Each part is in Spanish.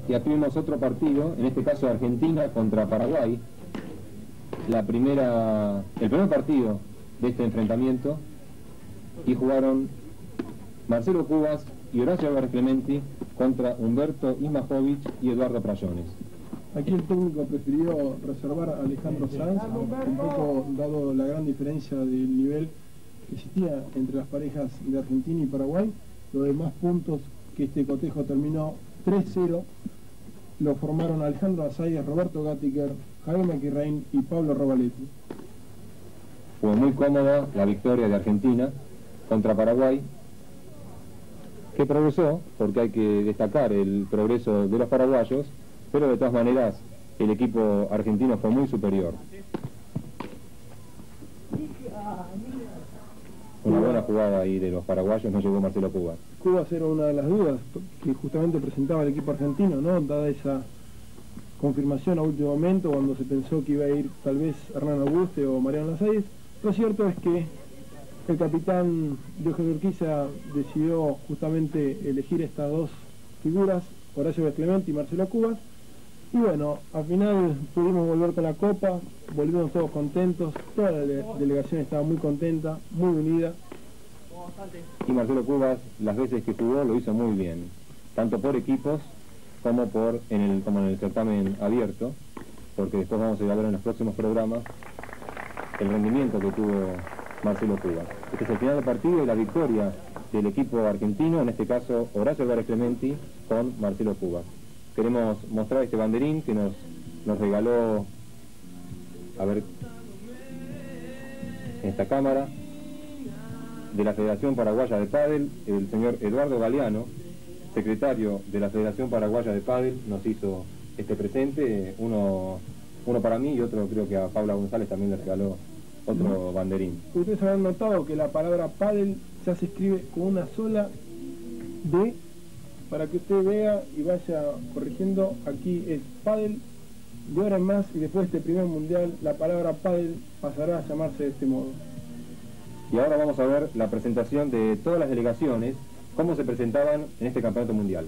Y aquí vemos otro partido, en este caso Argentina contra Paraguay. El primer partido de este enfrentamiento, y jugaron Marcelo Cubas y Horacio Álvarez Clementi contra Humberto Ismajovic y Eduardo Prayones. Aquí el técnico prefirió reservar a Alejandro Sanz, un poco dado la gran diferencia del nivel que existía entre las parejas de Argentina y Paraguay. Los demás puntos que este cotejo terminó 3-0 lo formaron Alejandro Azayas, Roberto Gattiker, Javier Maquirrein y Pablo Rovaletti. Fue muy cómoda la victoria de Argentina contra Paraguay, que progresó, porque hay que destacar el progreso de los paraguayos, pero de todas maneras el equipo argentino fue muy superior. Una buena jugada ahí de los paraguayos, no llegó Marcelo Cubas. Cubas era una de las dudas que justamente presentaba el equipo argentino, ¿no? Dada esa confirmación a último momento, cuando se pensó que iba a ir tal vez Hernán Auguste o Mariano Lasayes. Lo cierto es que el capitán Diógenes Urquiza decidió justamente elegir estas dos figuras, Horacio Álvarez Clementi y Marcelo Cubas. Y bueno, al final pudimos volver con la copa, volvimos todos contentos, toda la delegación estaba muy contenta, muy unida. Y Marcelo Cubas, las veces que jugó, lo hizo muy bien, tanto por equipos como en el certamen abierto, porque después vamos a ir a ver en los próximos programas el rendimiento que tuvo Marcelo Cubas. Este es el final del partido y la victoria del equipo argentino, en este caso Horacio Álvarez Clementi con Marcelo Cubas. Queremos mostrar este banderín que nos regaló, a ver, en esta cámara, de la Federación Paraguaya de Pádel, el señor Eduardo Galeano, secretario de la Federación Paraguaya de Pádel, nos hizo este presente, uno para mí y otro creo que a Paula González también le regaló otro banderín. Ustedes habrán notado que la palabra pádel ya se escribe con una sola D, para que usted vea y vaya corrigiendo. Aquí es pádel, de ahora en más y después de este primer mundial la palabra pádel pasará a llamarse de este modo. Y ahora vamos a ver la presentación de todas las delegaciones, cómo se presentaban en este campeonato mundial.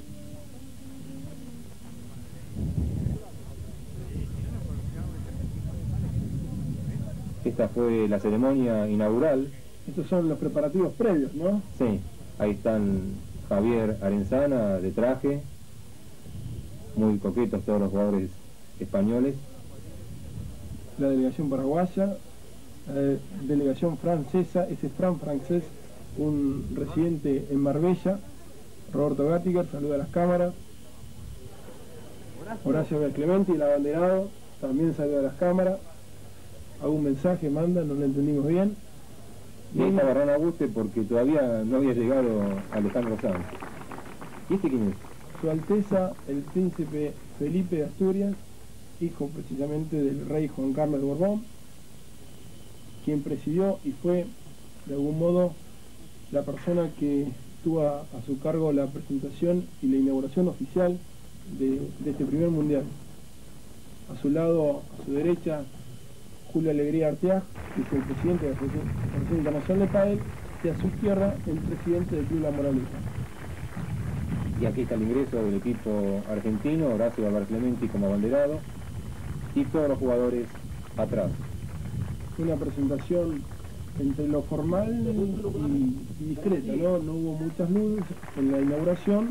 Esta fue la ceremonia inaugural. Estos son los preparativos previos, ¿no? Sí, ahí están Javier Arenzana de traje, muy coquetos todos los jugadores españoles. La delegación paraguaya, delegación francesa, ese es Fran francés, un residente en Marbella, Roberto Gattiker, saluda a las cámaras. Horacio Álvarez Clementi, el abanderado, también saluda a las cámaras. ¿Algún mensaje manda? No lo entendimos bien. Y ahí estaba Hernán Auguste porque todavía no había llegado Alejandro Sanz. ¿Y este quién es? Su Alteza el Príncipe Felipe de Asturias, hijo precisamente del rey Juan Carlos de Borbón, quien presidió y fue de algún modo la persona que tuvo a su cargo la presentación y la inauguración oficial de este primer mundial. A su lado, a su derecha, Julio Alegría Arteaga, que es el presidente de la Asociación Internacional de Pádel, y a su izquierda el presidente del Club La Moraleja. Y aquí está el ingreso del equipo argentino, Horacio Álvarez Clementi como abanderado, y todos los jugadores atrás. Una presentación entre lo formal y discreta, ¿no? No hubo muchas luces en la inauguración.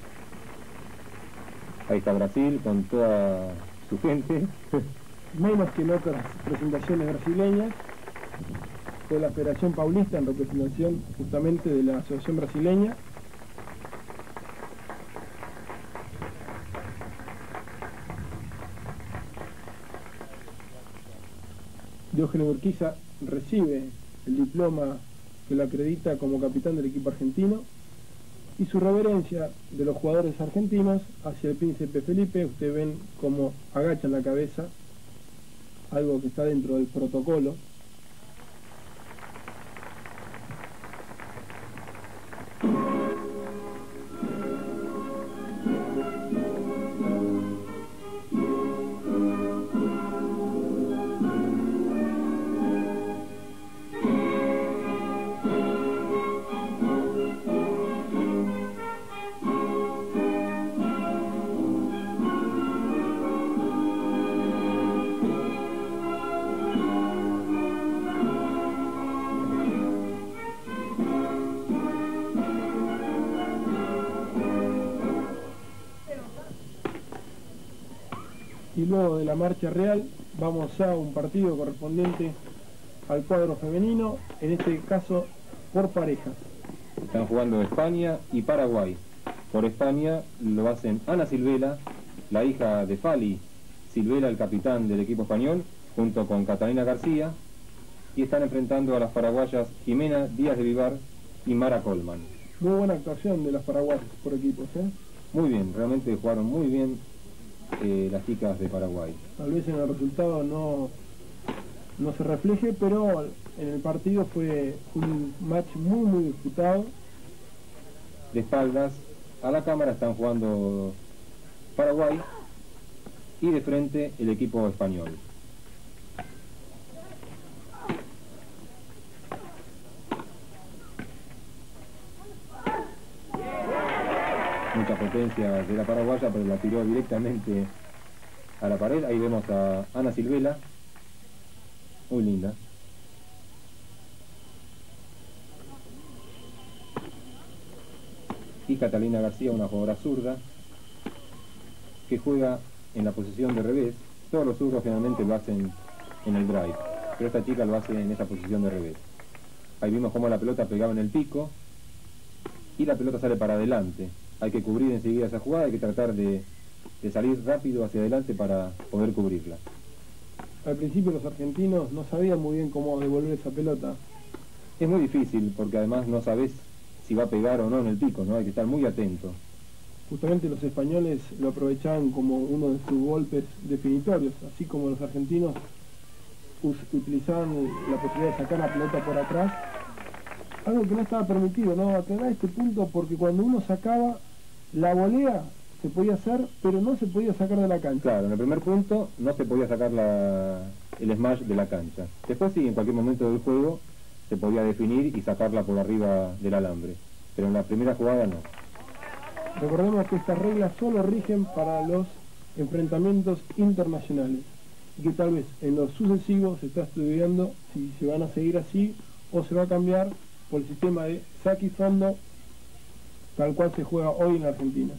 Ahí está Brasil con toda su gente. Menos que en otras presentaciones brasileñas. Fue la Federación Paulista en representación justamente de la Asociación Brasileña. Diógenes Urquiza recibe el diploma que lo acredita como capitán del equipo argentino, y su reverencia de los jugadores argentinos hacia el Príncipe Felipe. Ustedes ven cómo agachan la cabeza, algo que está dentro del protocolo. Y luego de la marcha real vamos a un partido correspondiente al cuadro femenino, en este caso por parejas. Están jugando España y Paraguay. Por España lo hacen Ana Silvela, la hija de Fali Silvela, el capitán del equipo español, junto con Catalina García, y están enfrentando a las paraguayas Jimena Díaz de Vivar y Mara Colman. Muy buena actuación de las paraguayas por equipos, ¿eh? Muy bien, realmente jugaron muy bien las chicas de Paraguay. Tal vez en el resultado no se refleje, pero en el partido fue un match muy disputado. De espaldas a la cámara están jugando Paraguay y de frente el equipo español. Mucha potencia de la paraguaya, pero la tiró directamente a la pared. Ahí vemos a Ana Silvela, muy linda. Y Catalina García, una jugadora zurda, que juega en la posición de revés. Todos los zurdos generalmente lo hacen en el drive, pero esta chica lo hace en esa posición de revés. Ahí vimos cómo la pelota pegaba en el pico y la pelota sale para adelante. Hay que cubrir enseguida esa jugada, hay que tratar de salir rápido hacia adelante para poder cubrirla. Al principio los argentinos no sabían muy bien cómo devolver esa pelota. Es muy difícil porque además no sabes si va a pegar o no en el pico, ¿no? Hay que estar muy atento. Justamente los españoles lo aprovechaban como uno de sus golpes definitorios, así como los argentinos utilizaban la posibilidad de sacar la pelota por atrás, algo que no estaba permitido, ¿no? Aclarar este punto, porque cuando uno sacaba la volea se podía hacer, pero no se podía sacar de la cancha. Claro, en el primer punto no se podía sacar el smash de la cancha. Después sí, en cualquier momento del juego se podía definir y sacarla por arriba del alambre, pero en la primera jugada no. Recordemos que estas reglas solo rigen para los enfrentamientos internacionales y que tal vez en los sucesivos se está estudiando si se van a seguir así o se va a cambiar por el sistema de saque y fondo tal cual se juega hoy en Argentina.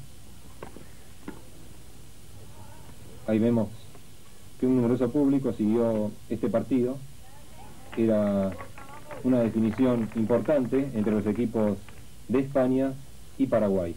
Ahí vemos que un numeroso público siguió este partido. Era una definición importante entre los equipos de España y Paraguay.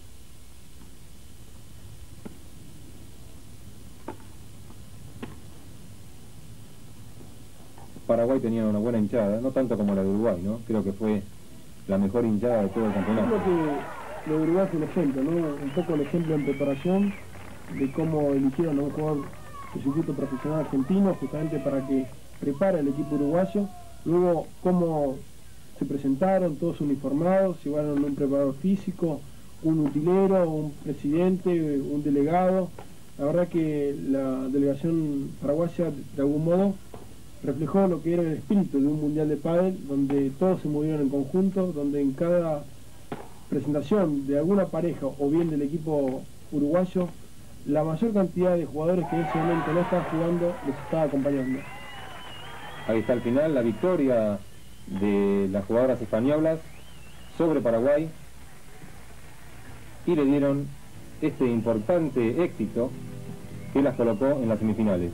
Paraguay tenía una buena hinchada, no tanto como la de Uruguay, ¿no? Creo que fue la mejor hinchada de todo el campeonato. Creo que lo de Uruguay es un ejemplo, ¿no? Un poco el ejemplo en preparación de cómo eligieron a un jugador de circuito profesional argentino justamente para que prepare el equipo uruguayo. Luego cómo se presentaron todos uniformados, llevaron un preparador físico, un utilero, un presidente, un delegado. La verdad que la delegación paraguaya de algún modo reflejó lo que era el espíritu de un mundial de pádel, donde todos se movieron en conjunto, donde en cada presentación de alguna pareja o bien del equipo uruguayo, la mayor cantidad de jugadores que en ese momento no estaban jugando les estaba acompañando. Ahí está el final, la victoria de las jugadoras españolas sobre Paraguay, y le dieron este importante éxito que las colocó en las semifinales.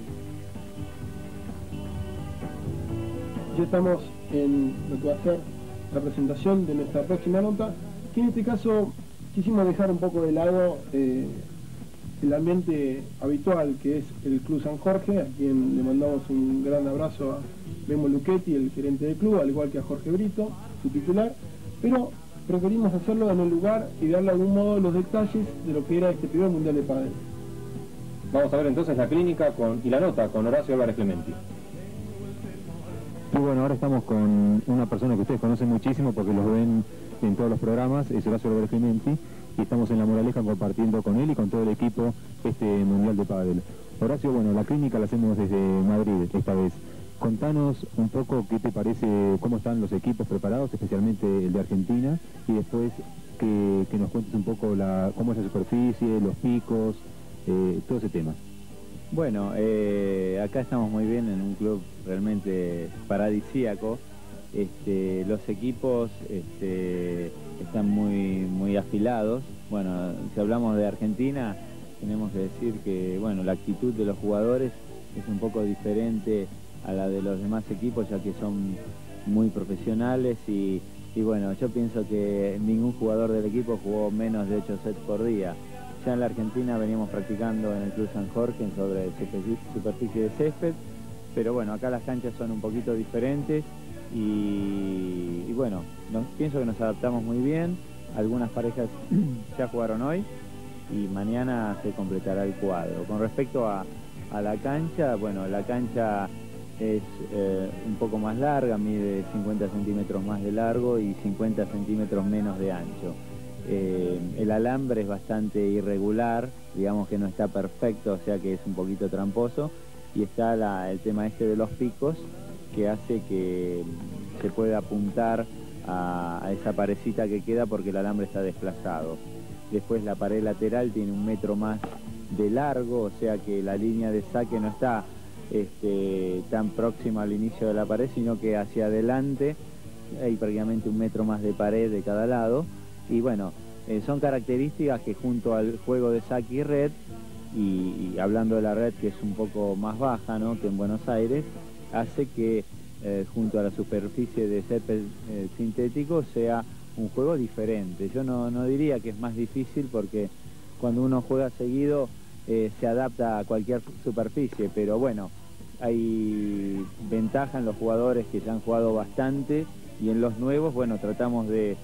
Ya estamos en lo que va a ser la presentación de nuestra próxima nota, que en este caso quisimos dejar un poco de lado el ambiente habitual que es el Club San Jorge, a quien le mandamos un gran abrazo a Memo Luchetti, el gerente del club, al igual que a Jorge Brito, su titular, pero preferimos hacerlo en el lugar y darle de algún modo los detalles de lo que era este primer mundial de pádel. Vamos a ver entonces la clínica y la nota con Horacio Álvarez Clementi. Y bueno, ahora estamos con una persona que ustedes conocen muchísimo porque los ven en todos los programas, es Horacio Álvarez Clementi, y estamos en La Moraleja compartiendo con él y con todo el equipo este Mundial de Pádel. Horacio, bueno, la clínica la hacemos desde Madrid esta vez. Contanos un poco qué te parece, cómo están los equipos preparados, especialmente el de Argentina, y después que nos cuentes un poco cómo es la superficie, los picos, todo ese tema. Bueno, acá estamos muy bien en un club realmente paradisíaco. Los equipos están muy afilados. Bueno, si hablamos de Argentina, tenemos que decir que, bueno, la actitud de los jugadores es un poco diferente a la de los demás equipos, ya que son muy profesionales y bueno, yo pienso que ningún jugador del equipo jugó menos de 8 sets por día. Ya en la Argentina veníamos practicando en el Club San Jorge sobre superficie de césped, pero bueno, acá las canchas son un poquito diferentes y bueno, pienso que nos adaptamos muy bien. Algunas parejas ya jugaron hoy y mañana se completará el cuadro. Con respecto a la cancha, bueno, la cancha es un poco más larga, mide 50 centímetros más de largo y 50 centímetros menos de ancho. El alambre es bastante irregular, digamos que no está perfecto, o sea que es un poquito tramposo, y está el tema este de los picos, que hace que se pueda apuntar a esa parecita que queda porque el alambre está desplazado. Después la pared lateral tiene 1 metro más de largo, o sea que la línea de saque no está tan próxima al inicio de la pared, sino que hacia adelante hay prácticamente 1 metro más de pared de cada lado. Y bueno, son características que junto al juego de saque y red, y hablando de la red que es un poco más baja, ¿no?, que en Buenos Aires, hace que junto a la superficie de césped sintético sea un juego diferente. Yo no diría que es más difícil, porque cuando uno juega seguido se adapta a cualquier superficie, pero bueno, hay ventaja en los jugadores que ya han jugado bastante, y en los nuevos, bueno, tratamos de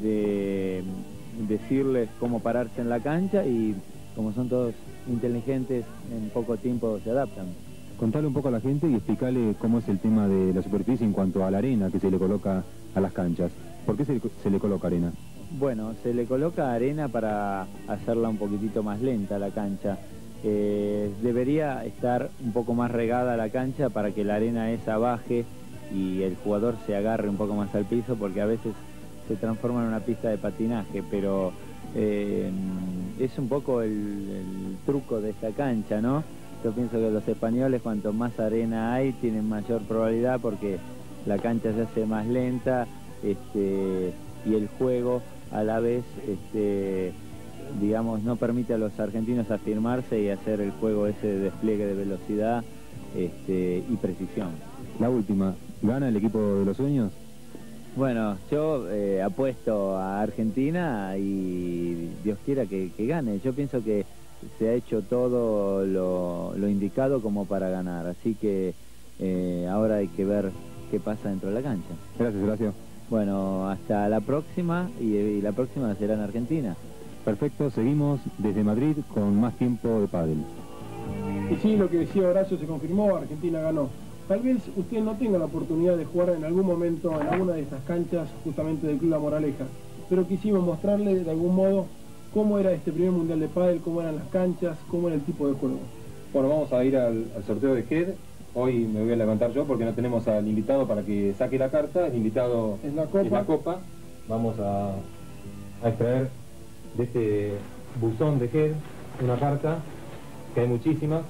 decirles cómo pararse en la cancha, y como son todos inteligentes, en poco tiempo se adaptan. Contale un poco a la gente y explicarle cómo es el tema de la superficie en cuanto a la arena que se le coloca a las canchas. ¿Por qué se le coloca arena? Bueno, se le coloca arena para hacerla un poquitito más lenta la cancha. Debería estar un poco más regada la cancha para que la arena esa baje y el jugador se agarre un poco más al piso, porque a veces se transforma en una pista de patinaje, pero es un poco el truco de esta cancha, ¿no? Yo pienso que los españoles, cuanto más arena hay, tienen mayor probabilidad, porque la cancha se hace más lenta y el juego a la vez, digamos, no permite a los argentinos afirmarse y hacer el juego ese de despliegue de velocidad y precisión. La última, ¿gana el equipo de los sueños? Bueno, yo apuesto a Argentina y Dios quiera que gane. Yo pienso que se ha hecho todo lo indicado como para ganar, así que ahora hay que ver qué pasa dentro de la cancha. Gracias, Horacio. Bueno, hasta la próxima, y la próxima será en Argentina. Perfecto, seguimos desde Madrid con más tiempo de pádel. Y sí, lo que decía Horacio se confirmó, Argentina ganó. Tal vez usted no tenga la oportunidad de jugar en algún momento en alguna de estas canchas justamente del Club La Moraleja, pero quisimos mostrarle de algún modo cómo era este primer mundial de pádel, cómo eran las canchas, cómo era el tipo de juego. Bueno, vamos a ir al sorteo de Head. Hoy me voy a levantar yo porque no tenemos al invitado para que saque la carta. El invitado es la copa. Vamos a extraer de este buzón de Head una carta, que hay muchísimas.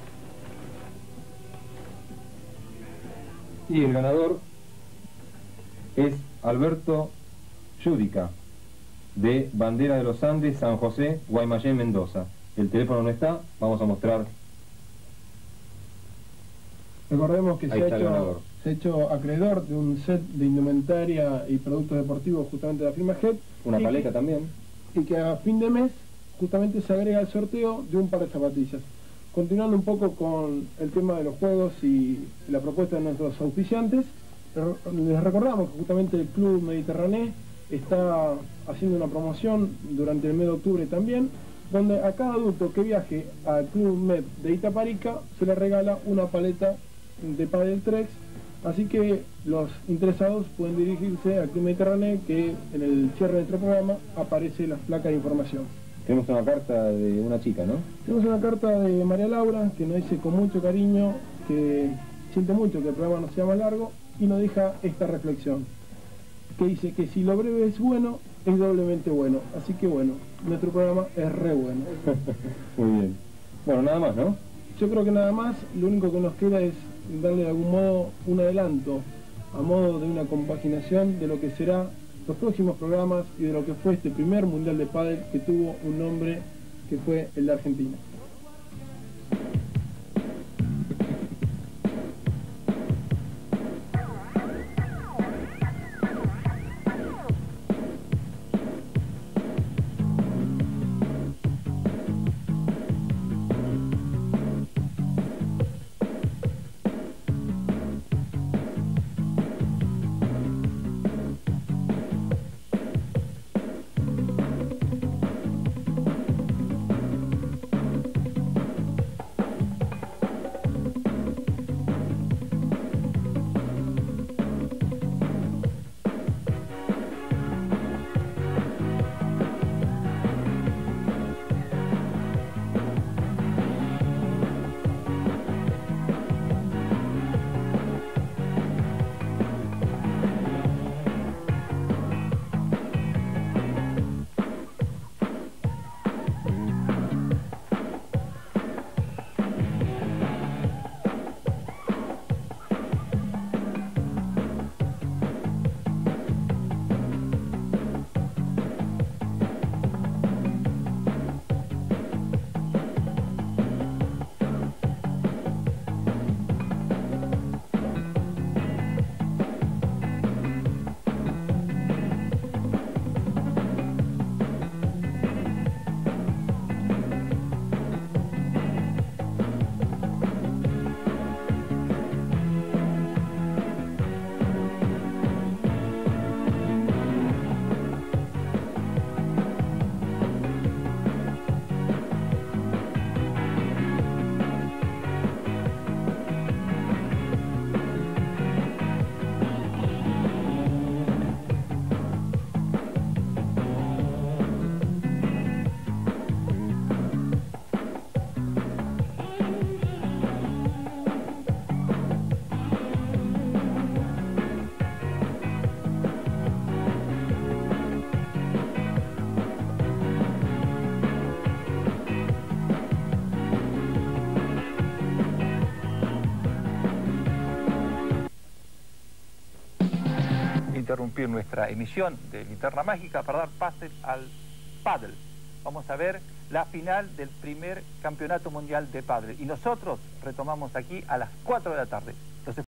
Y el ganador es Alberto Yudica, de Bandera de los Andes, San José, Guaymallén, Mendoza. El teléfono no está, vamos a mostrar. Recordemos que se ha hecho acreedor de un set de indumentaria y productos deportivos justamente de la firma Head. Una paleta también. Y que a fin de mes justamente se agrega el sorteo de un par de zapatillas. Continuando un poco con el tema de los juegos y la propuesta de nuestros auspiciantes, les recordamos que justamente el Club Mediterráneo está haciendo una promoción durante el mes de octubre también, donde a cada adulto que viaje al Club Med de Itaparica se le regala una paleta de Padel Trex, así que los interesados pueden dirigirse al Club Mediterráneo, que en el cierre de nuestro programa aparece la placa de información. Tenemos una carta de una chica, ¿no? Tenemos una carta de María Laura, que nos dice con mucho cariño que siente mucho que el programa no sea más largo, y nos deja esta reflexión, que dice que si lo breve es bueno, es doblemente bueno. Así que bueno, nuestro programa es re bueno. Muy bien. Bueno, nada más, ¿no? Yo creo que nada más. Lo único que nos queda es darle de algún modo un adelanto, a modo de una compaginación de lo que será los próximos programas y de lo que fue este primer mundial de pádel, que tuvo un nombre que fue el de Argentina. interrumpir nuestra emisión de Linterna Mágica para dar pase al pádel. Vamos a ver la final del primer campeonato mundial de pádel. Y nosotros retomamos aquí a las 4 de la tarde.